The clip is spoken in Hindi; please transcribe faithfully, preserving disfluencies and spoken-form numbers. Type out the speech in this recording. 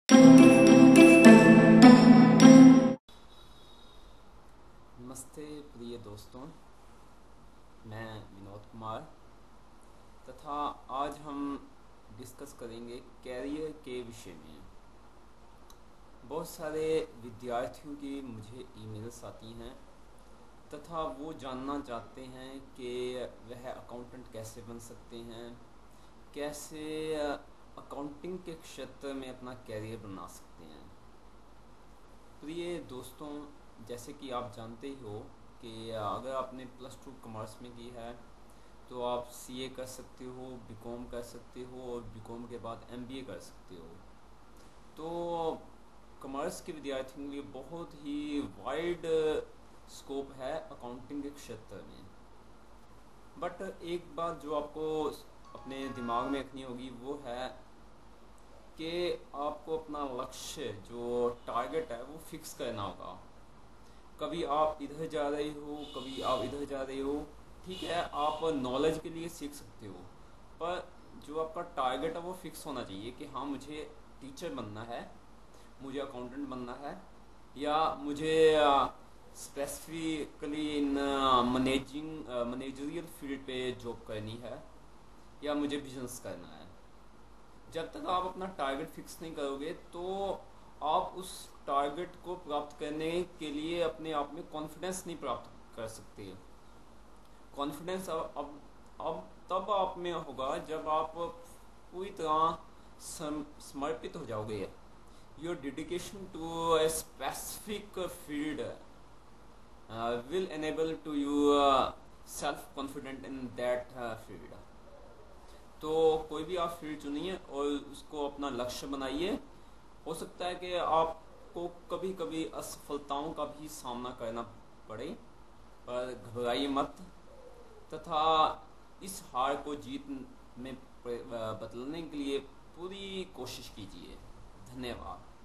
नमस्ते प्रिय दोस्तों, मैं विनोद कुमार तथा आज हम डिस्कस करेंगे कैरियर के विषय में। बहुत सारे विद्यार्थियों की मुझे ईमेल्स आती हैं तथा वो जानना चाहते हैं कि वह अकाउंटेंट कैसे बन सकते हैं, कैसे अकाउंटिंग के क्षेत्र में अपना कैरियर बना सकते हैं। प्रिय दोस्तों, जैसे कि आप जानते ही हो कि अगर आपने प्लस टू कॉमर्स में की है तो आप सीए कर सकते हो, बीकॉम कर सकते हो और बीकॉम के बाद एमबीए कर सकते हो। तो कॉमर्स के विद्यार्थियों के लिए बहुत ही वाइड स्कोप है अकाउंटिंग के क्षेत्र में। बट एक बात जो आपको अपने दिमाग में रखनी होगी वो है कि आपको अपना लक्ष्य जो टारगेट है वो फिक्स करना होगा। कभी आप इधर जा रहे हो, कभी आप इधर जा रहे हो, ठीक है, आप नॉलेज के लिए सीख सकते हो, पर जो आपका टारगेट है वो फिक्स होना चाहिए कि हाँ मुझे टीचर बनना है, मुझे अकाउंटेंट बनना है, या मुझे specifically in managing managerial field पे जॉब करनी है, या मुझे बिजनेस करना है। जब तक आप अपना टारगेट फिक्स नहीं करोगे तो आप उस टारगेट को प्राप्त करने के लिए अपने आप में कॉन्फिडेंस नहीं प्राप्त कर सकते। कॉन्फिडेंस अब अब अब तब आप में होगा जब आप पूरी तरह समर्पित हो जाओगे। Your dedication to a specific field will enable to you self confident in that field. तो कोई भी आप फील्ड चुनिए और उसको अपना लक्ष्य बनाइए। हो सकता है कि आपको कभी कभी असफलताओं का भी सामना करना पड़े, पर घबराइए मत तथा इस हार को जीत में बदलने के लिए पूरी कोशिश कीजिए। धन्यवाद।